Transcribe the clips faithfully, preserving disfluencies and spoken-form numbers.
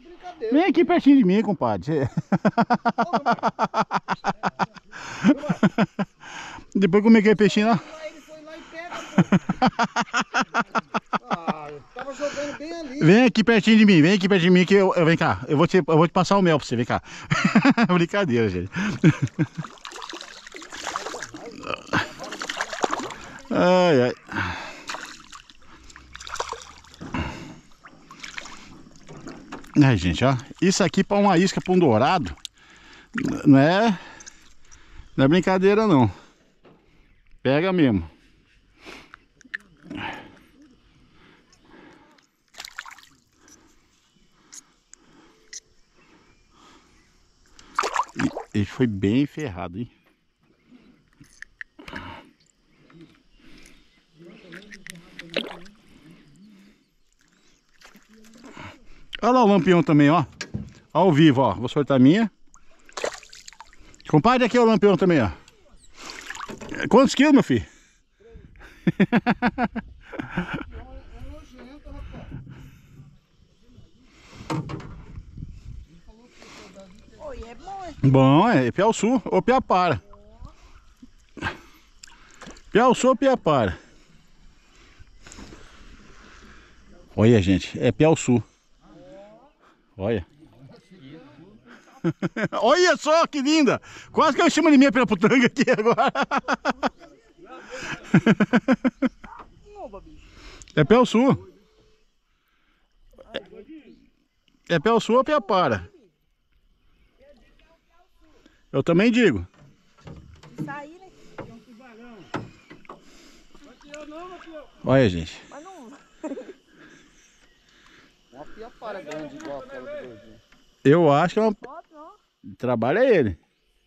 Vem aqui pertinho de mim, compadre. Depois como é que é peixinho lá? Ele foi lá e pega, pô. Ah, eu tava jogando bem ali. Vem aqui pertinho de mim, vem aqui pertinho de mim que eu, eu vem cá. Eu vou te, eu vou te passar o mel pra você, vem cá. Brincadeira, gente. Ai, ai. Ai, gente, ó. Isso aqui para uma isca, para um dourado, não é, não é brincadeira, não. Pega mesmo. Ele foi bem ferrado, hein? Olha lá o lampião também, ó. Ao vivo, ó. Vou soltar a minha. Compadre, aqui é o lampião também, ó. Quantos quilos, meu filho? Oi, é bom, hein? Bom, é Piauçu ou Piapara. Piauçu ou Piapara. Olha, gente, é Piauçu. Olha. Olha só que linda! Quase que eu chamo de minha piraputanga aqui agora. É Piauçu. É, é Piauçu ou Piapara? Eu também digo. Olha, gente. Uma piapara grande igual aquela do gordinho. Eu acho que é uma... Trabalho é ele.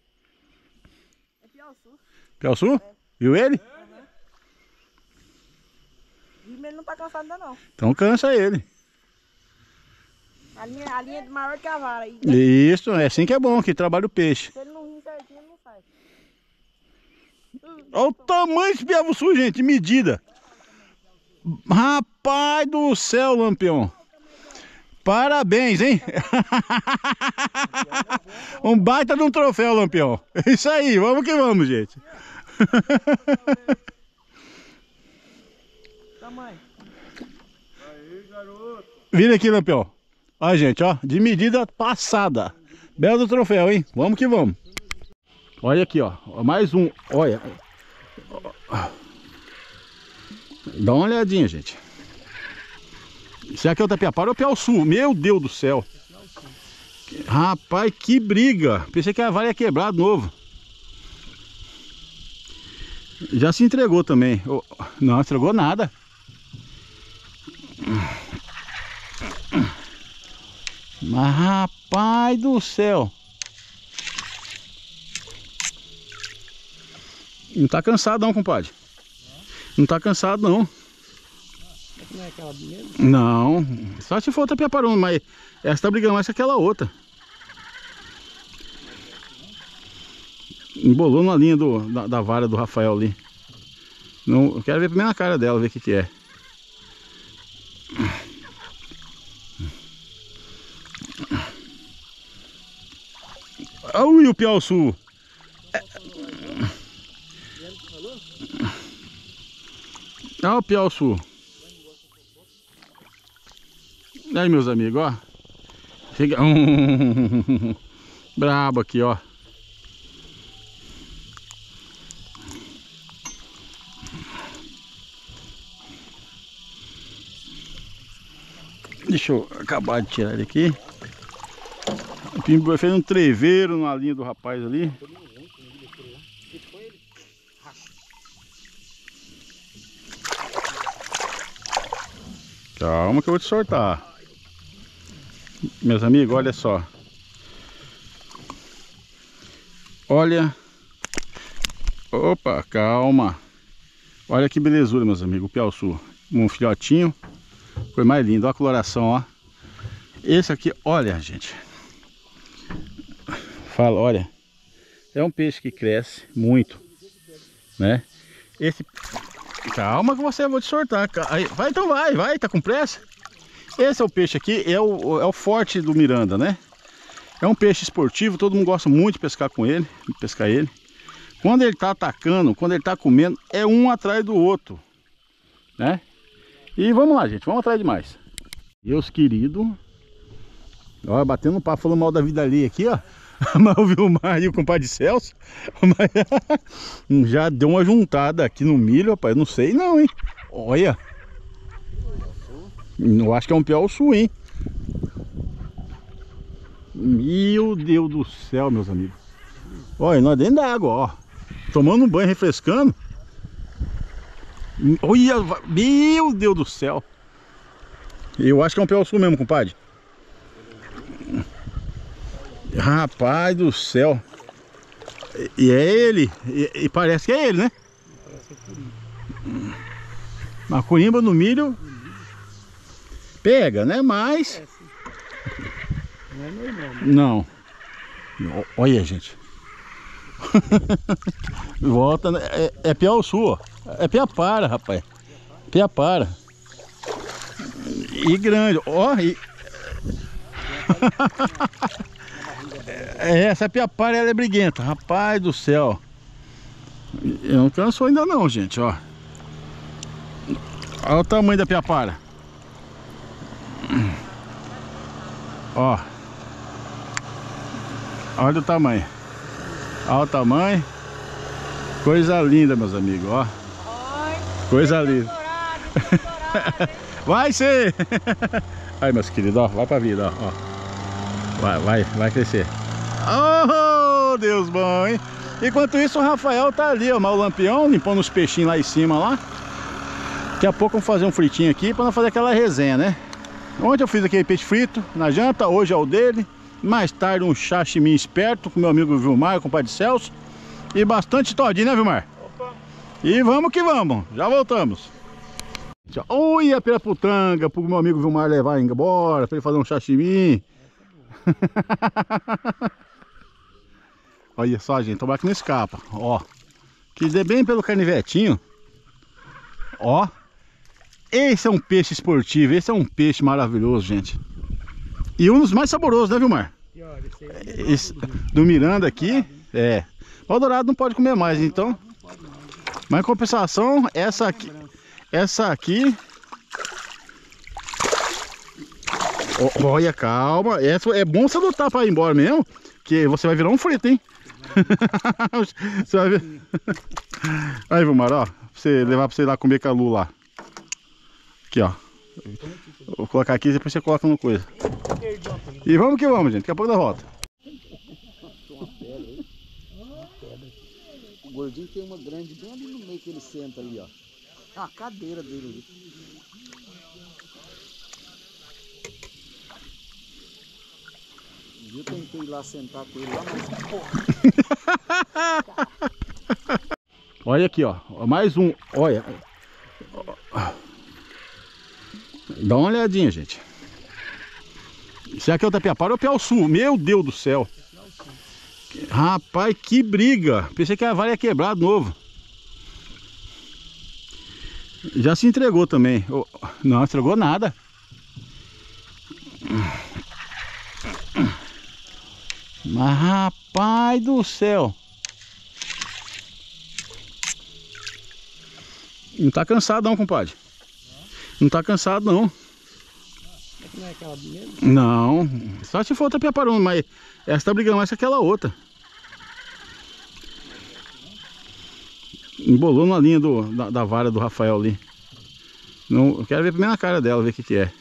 É Piauçu. Piauçu? É. Viu ele? Uhum. Ele não tá cansado ainda não. Então cansa ele. A linha, a linha é maior que a vara. E... Isso, é assim que é bom, que trabalha o peixe. Se ele não rir certinho, ele não sai. Olha o tamanho desse piavuçu, gente, de medida. Rapaz do céu, lampião. Parabéns, hein? Um baita de um troféu, lampião. Isso aí, vamos que vamos, gente. Tamanho. Aí, garoto. Vira aqui, lampião. Olha, gente, ó, de medida passada. Belo do troféu, hein? Vamos que vamos. Olha aqui, ó, mais um. Olha. Dá uma olhadinha, gente. Será que é o Piapara ou Piauçu? Meu Deus do céu. Rapaz, que briga. Pensei que a vara ia quebrar de novo. Já se entregou também. Não entregou nada. Mas rapaz do céu. Não tá cansado não, compadre. Não tá cansado não. Não é aquela mesmo? Não, só se for outra piaparona, mas essa tá brigando mais que aquela outra. Embolou na linha do, da, da vara do Rafael ali. Não, eu quero ver primeiro na cara dela, ver o que que é. Olha o Piauçu. Olha o Piauçu. Aí, meus amigos, ó. Chega. Um... Brabo aqui, ó. Deixa eu acabar de tirar ele aqui. O Pimbu fez um treveiro na linha do rapaz ali. Calma que eu vou te soltar. Meus amigos, olha só. Olha. Opa, calma. Olha que belezura, meus amigos, o Piauçu. Um filhotinho. Foi mais lindo, olha a coloração, ó. Esse aqui, olha, gente. Fala, olha. É um peixe que cresce muito, né? Esse... Calma que você, eu vou te soltar. Aí, vai, então vai, vai, tá com pressa? Esse é o peixe aqui, é o, é o forte do Miranda, né? É um peixe esportivo, todo mundo gosta muito de pescar com ele, de pescar ele. Quando ele tá atacando, quando ele tá comendo, é um atrás do outro, né? E vamos lá, gente, vamos atrás de mais. Deus querido. Ó, batendo um papo, falando mal da vida ali aqui, ó. Mas o Vilmar e o compadre Celso já deu uma juntada aqui no milho, rapaz. Não sei não, hein? Olha. Eu acho que é um piau-sul, hein? Meu Deus do céu, meus amigos. Olha, nós dentro da água, ó. Tomando um banho, refrescando. Olha, meu Deus do céu. Eu acho que é um piau-sul mesmo, compadre. Rapaz do céu. E é ele. E, e parece que é ele, né? Uma corimba no milho. Pega, né? Mas... Não é normal. Não. Olha, gente. Volta, né? É, é piau-sul, ó. É piapara, rapaz. Piapara. E grande. Ó, e... É, essa piapara, ela é briguenta. Rapaz do céu. Eu não cansou ainda não, gente, ó. Olha o tamanho da piapara. Ó. Olha o tamanho. Olha o tamanho. Coisa linda, meus amigos, ó. Coisa linda. Vai ser. Aí, meus queridos, ó. Vai pra vida, ó. Vai, vai, vai crescer. Oh, Deus bom, hein? Enquanto isso, o Rafael tá ali, ó. Mas o lampião limpando os peixinhos lá em cima, lá. Daqui a pouco vamos fazer um fritinho aqui pra não fazer aquela resenha, né? Ontem eu fiz aquele peixe frito na janta, hoje é o dele. Mais tarde um sashimi esperto com meu amigo Vilmar, com o compadre Celso. E bastante todinho, né, Vilmar? Opa. E vamos que vamos, já voltamos. Olha a piraputanga pro meu amigo Vilmar levar embora, pra ele fazer um sashimi. Olha só, gente, tomara que não escapa. Ó, que dê bem pelo canivetinho. Ó. Esse é um peixe esportivo, esse é um peixe maravilhoso, gente. E um dos mais saborosos, né, Vilmar? Esse do Miranda aqui, é. O dourado não pode comer mais, então. Mas em compensação, essa aqui, essa aqui. Olha, calma. Essa é bom você lutar para ir embora mesmo, que você vai virar um frito, hein? Você vai ver. Aí, Vilmar, ó, pra você levar para você ir lá comer com a Lu lá. Aqui, ó. Vou colocar aqui e depois você coloca uma coisa. E vamos que vamos, gente. Daqui a pouco dá volta. O gordinho tem uma grande bem ali no meio que ele senta ali, ó. É uma cadeira dele ali. Eu tentei ir lá sentar com ele lá, mas... Olha aqui, ó. Mais um. Olha. Dá uma olhadinha, gente. Será que é o tapiapara ou o piau-sul? Meu Deus do céu. Rapaz, que briga. Pensei que a vara ia quebrar de novo. Já se entregou também. Não, entregou nada. Mas rapaz do céu. Não tá cansado não, compadre. Não tá cansado não. Não é aquela mesmo? Não, só se for outra piaparona, mas essa tá brigando mais que aquela outra. Embolou na linha do, da, da vara do Rafael ali. Não, eu quero ver primeiro na cara dela, ver o que que é.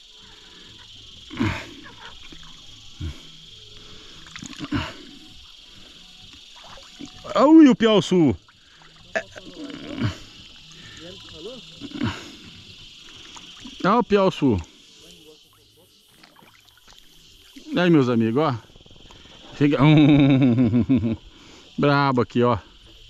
Ui, o piau-sul. Olha o piau-sul. Aí, meus amigos, ó. Fica... Brabo aqui, ó.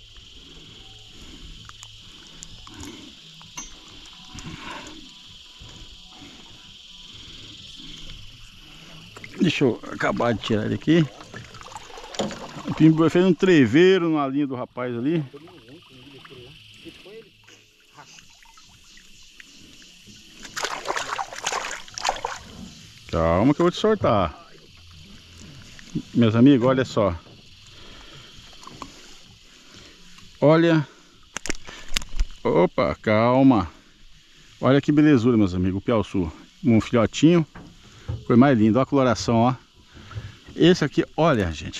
Deixa eu acabar de tirar ele aqui. O Pimbu fez um treveiro na linha do rapaz ali. Calma que eu vou te soltar. Meus amigos, olha só. Olha. Opa, calma. Olha que belezura, meus amigos, o piau-sul. Um filhotinho. Foi mais lindo, olha a coloração, ó. Esse aqui, olha, gente.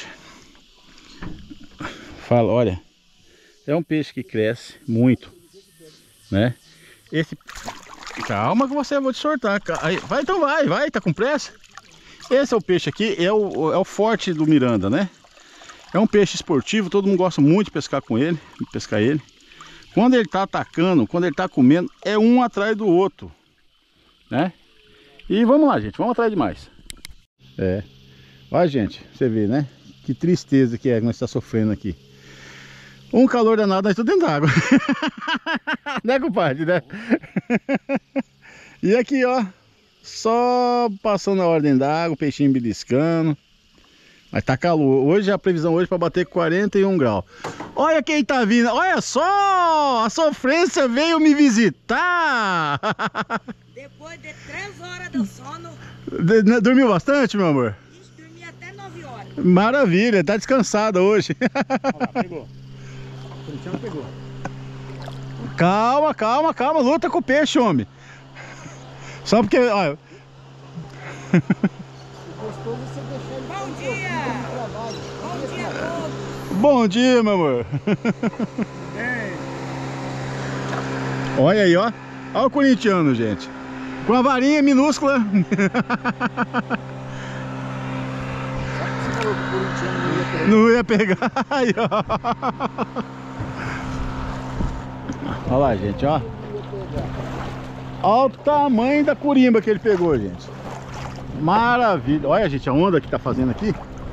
Fala, olha. É um peixe que cresce muito, né? Esse... Calma que você vai te soltar. Aí, vai, então vai, vai, tá com pressa. Esse é o peixe aqui, é o, é o forte do Miranda, né? É um peixe esportivo, todo mundo gosta muito de pescar com ele, de pescar ele. Quando ele tá atacando, quando ele tá comendo, é um atrás do outro, né? E vamos lá, gente, vamos atrás de mais. É. Olha, gente, você vê, né? Que tristeza que é que nós estamos sofrendo aqui. Um calor danado, nós estamos dentro d'água. Né, compadre, né? E aqui, ó, só passando a ordem d'água, peixinho beliscando. Mas tá calor. Hoje a previsão hoje para bater quarenta e um graus. Olha quem tá vindo. Olha só! A sofrência veio me visitar. Depois de três horas de sono. De, dormiu bastante, meu amor? Isso, dormi até nove horas. Maravilha, tá descansada hoje. Olha lá, pegou. O corintiano pegou. Calma, calma, calma. Luta com o peixe, homem. Só porque, olha... Gostoso você deixar ele. Bom dia! Bom dia a todos! Bom dia, meu amor. Olha aí, ó. Olha o corintiano, gente. Com a varinha minúscula. Não ia pegar. Aí, ó. Olha lá, gente, ó. Olha o tamanho da curimba que ele pegou, gente. Maravilha. Olha, gente, a onda que tá fazendo aqui.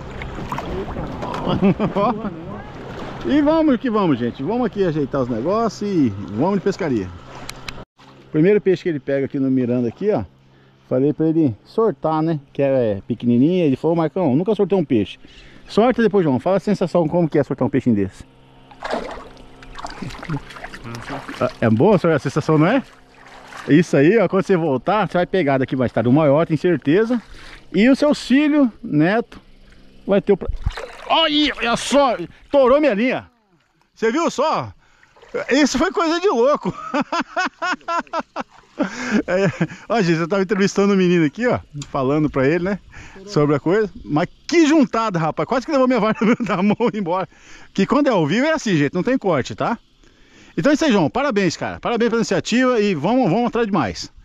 E vamos que vamos, gente. Vamos aqui ajeitar os negócios e vamos de pescaria. Primeiro peixe que ele pega aqui no Miranda aqui, ó. Falei pra ele sortar, né? Que é pequenininha. Ele falou, Marcão, nunca sortei um peixe. Sorta depois, João. Fala a sensação, como que é sortar um peixinho desse. É boa a sensação, não é? Isso aí, ó, quando você voltar, você vai pegar daqui mais tarde o maior, tem certeza. E o seu filho, neto, vai ter o... Pra... Olha, olha só, torou minha linha. Você viu só? Isso foi coisa de louco. É, ó, gente, eu tava entrevistando um menino aqui, ó, falando pra ele, né, sobre a coisa. Mas que juntada, rapaz, quase que levou minha vara da mão embora. Que quando é ao vivo é assim, gente, não tem corte, tá? Então é isso aí, João, parabéns, cara, parabéns pela iniciativa e vamos, vamos atrás de mais.